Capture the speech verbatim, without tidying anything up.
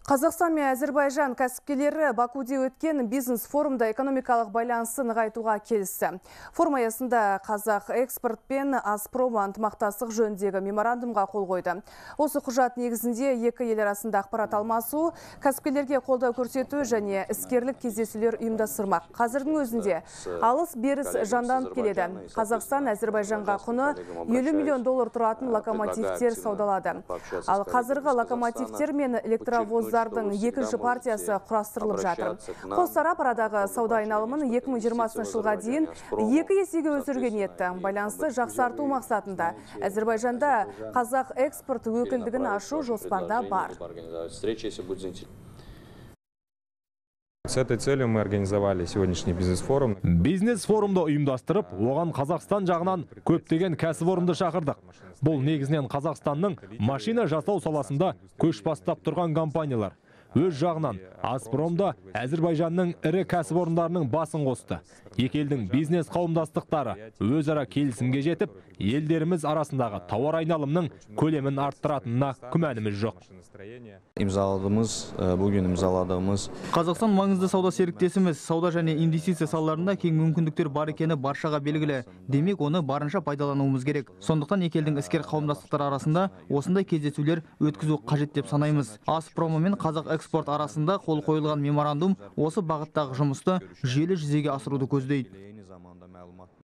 Қазақстан мен Әзербайжан кәсіпкерлері Бакуде өткен бизнес-форумда экономикалық байланысын нығайтуға келісті. Форум аясында Қазақ экспорт пен Азпром ынтымақтастық жөніндегі меморандумға қол қойды. Осы құжат негізінде екі ел арасында ақпарат алмасу, кәсіпкерлерге қолдау көрсету және іскерлік кездесулер ұйымдастырмақ. Қазірдің өзінде алыс-беріс жанданып келеді. Қазақстан Әзербайжанға құны елу миллион доллар тұратын локомотивтер саудалады. Ал қазіргі локомотивтер мен электровоздар екінші партиясы құрастырылып жатыр. Қос тарап арадағы сауда айналымын екі мың жиырмасыншы жылға дейін екі есеге өсіруге ниетті. Байланысты жақсарту мақсатында Әзербайжанда Қазақ экспорт өкілдігін ашу жоспарда бар. С этой целью мы организовали сегодняшний бизнес-форум. Бизнес-форумды ұйымдастырып, оған Қазақстан жағынан көптеген кәсіпорынды шақырдық. Бұл негізінен Қазақстанның машина жасау саласында көш бастап тұрған компаниялар. Өз жағынан Азпромда Әзербайжанның ірі кәсіпорындарының басын қосты. Екі елдің бизнес қауымдастықтары өзара келісімге жетіп, елдеріміз арасындағы тауар айналымның көлемін арттыратынына күмәніміз жоқ. Имзаладымыз, бүгін имзаладымыз. Қазақстан маңызды сауда серіктесіміз, сауда және инвестиция салаларында кең мүмкіндіктер бар екені баршаға белгілі. Демек, оны барынша пайдалануымыз керек. Сондықтан екі елдің іскер қауымдастықтары арасында осындай кездесулер өткізу қажет деп санаймыз. Азпром мен Қазақ экспорт арасында қол қойылған меморандум осы бағыттағы жұмысты жүйелі жүзеге асыруды көздейді.